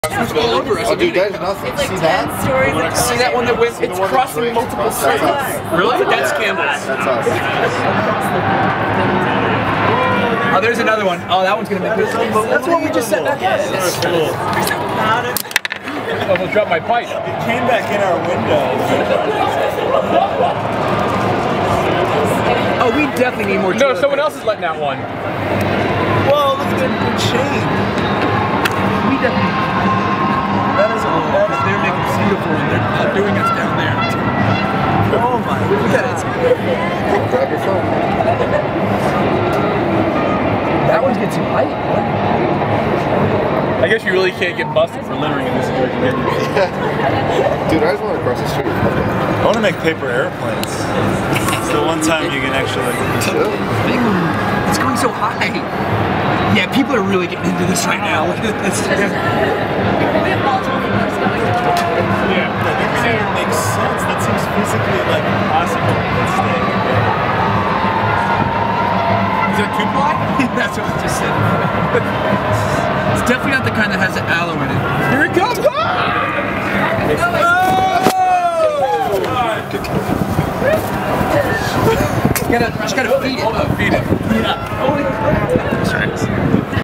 all over us. Oh, dude, that is nothing. It's like See 10 that? stories. See that one that went? It's crossing multiple cities. Really? That's Campbell's. That's us. Oh, there's another one. Oh, that one's gonna make this. That's what we just said. I almost dropped my pipe. It came back in our window. Oh, we definitely need more. No, someone else is letting out one. Whoa, look at their chain. We definitely. That is They're making it beautiful and they're outdoing us down there. oh my god. Look at it. Grab your phone. That one's getting too light. I guess you really can't get busted for littering in this situation. Dude, I just want to cross the street. I want to make paper airplanes. It's the one time you can actually It's going so high. Yeah, people are really getting into this right now. Look at this. We have multiple things going on. Yeah, that makes sense. That seems physically like impossible to stay. Is that 2-ply? That's what I just said. It's definitely not the kind that has the aloe in it. Here it comes! Oh! Just gotta feed it. Feed it. Yeah.